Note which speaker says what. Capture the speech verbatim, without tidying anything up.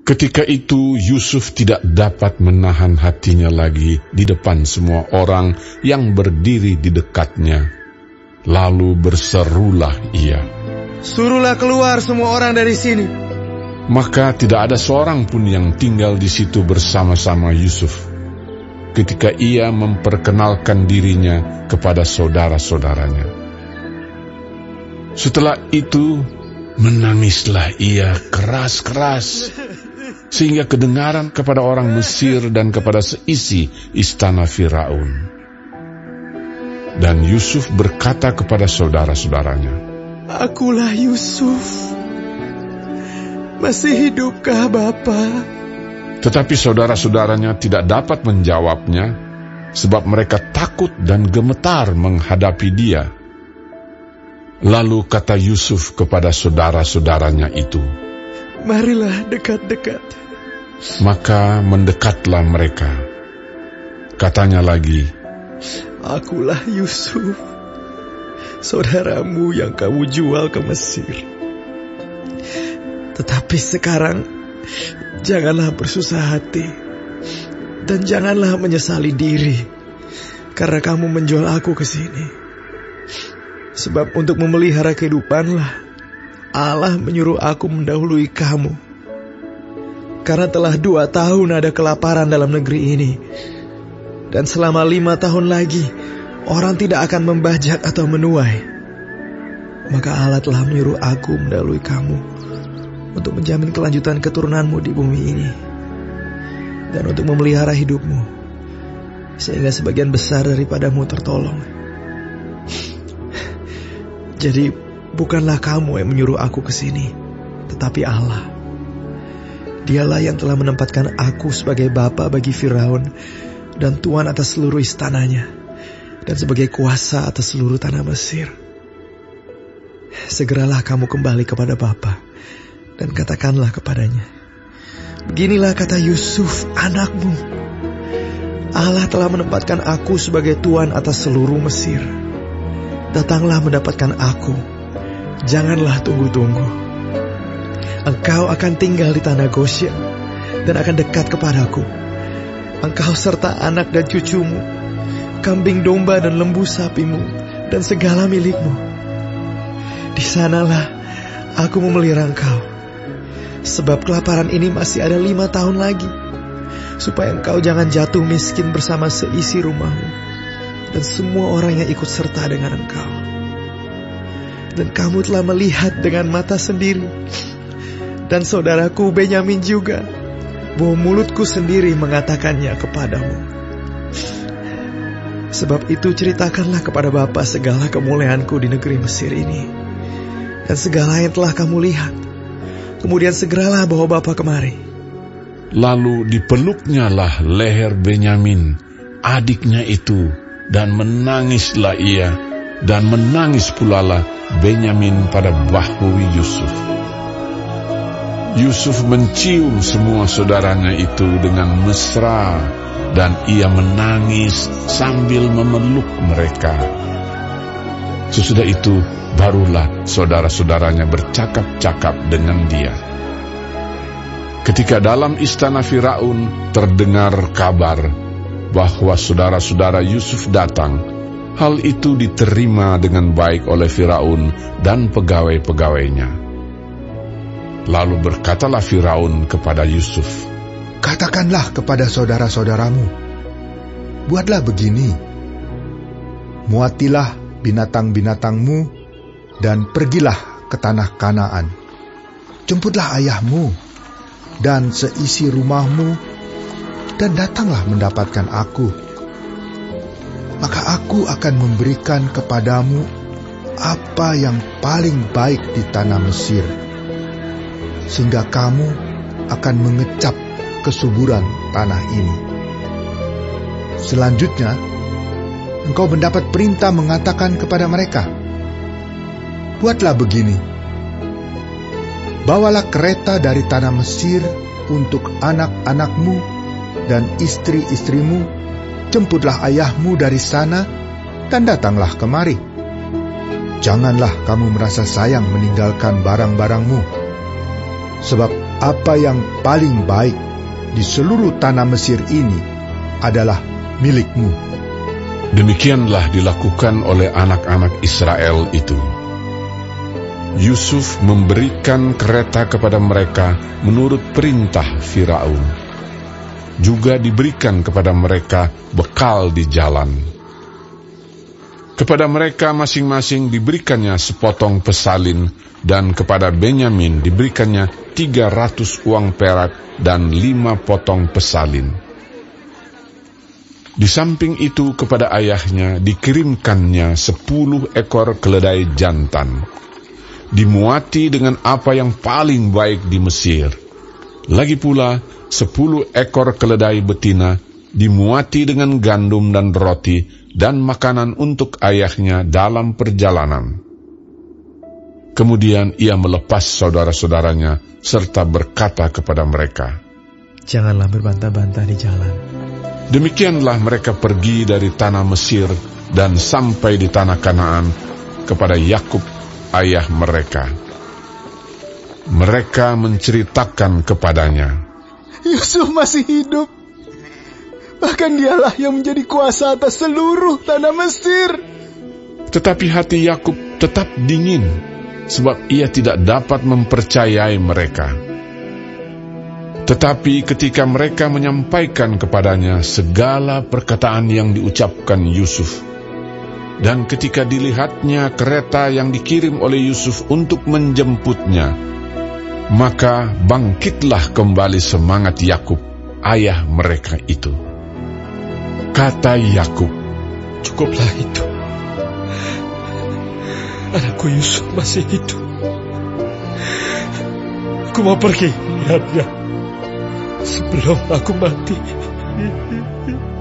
Speaker 1: Ketika itu Yusuf tidak dapat menahan hatinya lagi di depan semua orang yang berdiri di dekatnya. Lalu berserulah ia,
Speaker 2: "Suruhlah keluar semua orang dari sini."
Speaker 1: Maka tidak ada seorang pun yang tinggal di situ bersama-sama Yusuf ketika ia memperkenalkan dirinya kepada saudara-saudaranya. Setelah itu menangislah ia keras-keras, sehingga kedengaran kepada orang Mesir dan kepada seisi istana Firaun. Dan Yusuf berkata kepada saudara-saudaranya,
Speaker 2: "Akulah Yusuf. Masih hidupkah Bapa?"
Speaker 1: Tetapi saudara-saudaranya tidak dapat menjawabnya, sebab mereka takut dan gemetar menghadapi dia. Lalu kata Yusuf kepada saudara-saudaranya itu,
Speaker 2: "Marilah dekat-dekat."
Speaker 1: Maka mendekatlah mereka. Katanya lagi,
Speaker 2: "Akulah Yusuf, saudaramu yang kamu jual ke Mesir. Tetapi sekarang janganlah bersusah hati, dan janganlah menyesali diri, karena kamu menjual aku ke sini. Sebab untuk memelihara kehidupanlah Allah menyuruh aku mendahului kamu. Karena telah dua tahun ada kelaparan dalam negeri ini, dan selama lima tahun lagi orang tidak akan membajak atau menuai. Maka Allah telah menyuruh aku mendahului kamu untuk menjamin kelanjutan keturunanmu di bumi ini, dan untuk memelihara hidupmu, sehingga sebagian besar daripadamu tertolong. Jadi bukanlah kamu yang menyuruh aku ke sini, tetapi Allah. Dialah yang telah menempatkan aku sebagai bapa bagi Firaun dan tuan atas seluruh istananya, dan sebagai kuasa atas seluruh tanah Mesir. Segeralah kamu kembali kepada Bapa dan katakanlah kepadanya, beginilah kata Yusuf anakmu, Allah telah menempatkan aku sebagai tuan atas seluruh Mesir. Datanglah mendapatkan aku, janganlah tunggu-tunggu. Engkau akan tinggal di tanah Goshen dan akan dekat kepadaku. Engkau serta anak dan cucumu, kambing domba dan lembu sapimu, dan segala milikmu. Di sanalah aku memelihara engkau, sebab kelaparan ini masih ada lima tahun lagi, supaya engkau jangan jatuh miskin bersama seisi rumahmu dan semua orang yang ikut serta dengan engkau. Dan kamu telah melihat dengan mata sendiri, dan saudaraku Benyamin juga, bahwa mulutku sendiri mengatakannya kepadamu. Sebab itu ceritakanlah kepada Bapa segala kemuliaanku di negeri Mesir ini, dan segala yang telah kamu lihat. Kemudian segeralah bawa Bapa kemari."
Speaker 1: Lalu dipeluknyalah leher Benyamin, adiknya itu, dan menangislah ia, dan menangis pulalah Benyamin pada bahu Yusuf. Yusuf mencium semua saudaranya itu dengan mesra, dan ia menangis sambil memeluk mereka. Sesudah itu barulah saudara-saudaranya bercakap-cakap dengan dia. Ketika dalam istana Firaun terdengar kabar bahwa saudara-saudara Yusuf datang, hal itu diterima dengan baik oleh Firaun dan pegawai-pegawainya. Lalu berkatalah Firaun kepada Yusuf,
Speaker 3: "Katakanlah kepada saudara-saudaramu, buatlah begini, muatilah binatang-binatangmu dan pergilah ke tanah Kanaan. Jemputlah ayahmu dan seisi rumahmu, dan datanglah mendapatkan aku. Maka aku akan memberikan kepadamu apa yang paling baik di tanah Mesir, sehingga kamu akan mengecap kesuburan tanah ini. Selanjutnya, engkau mendapat perintah mengatakan kepada mereka, buatlah begini, bawalah kereta dari tanah Mesir untuk anak-anakmu dan istri-istrimu, jemputlah ayahmu dari sana, dan datanglah kemari. Janganlah kamu merasa sayang meninggalkan barang-barangmu, sebab apa yang paling baik di seluruh tanah Mesir ini adalah milikmu.
Speaker 1: Demikianlah dilakukan oleh anak-anak Israel itu. Yusuf memberikan kereta kepada mereka menurut perintah Firaun. Juga diberikan kepada mereka bekal di jalan. Kepada mereka masing-masing diberikannya sepotong pesalin, dan kepada Benyamin diberikannya tiga ratus uang perak dan lima potong pesalin. Di samping itu kepada ayahnya dikirimkannya sepuluh ekor keledai jantan, dimuati dengan apa yang paling baik di Mesir. Lagi pula sepuluh ekor keledai betina dimuati dengan gandum dan roti dan makanan untuk ayahnya dalam perjalanan. Kemudian ia melepas saudara-saudaranya serta berkata kepada mereka,
Speaker 2: "Janganlah berbantah-bantah di jalan."
Speaker 1: Demikianlah mereka pergi dari tanah Mesir dan sampai di tanah Kanaan kepada Yakub ayah mereka. Mereka menceritakan kepadanya,
Speaker 4: "Yusuf masih hidup. Bahkan dialah yang menjadi kuasa atas seluruh tanah Mesir."
Speaker 1: Tetapi hati Yakub tetap dingin, sebab ia tidak dapat mempercayai mereka. Tetapi ketika mereka menyampaikan kepadanya segala perkataan yang diucapkan Yusuf, dan ketika dilihatnya kereta yang dikirim oleh Yusuf untuk menjemputnya, maka bangkitlah kembali semangat Yakub, ayah mereka itu. Kata Yakub,
Speaker 2: "Cukuplah itu. Anakku Yusuf masih hidup. Aku mau pergi lihatnya sebelum aku mati."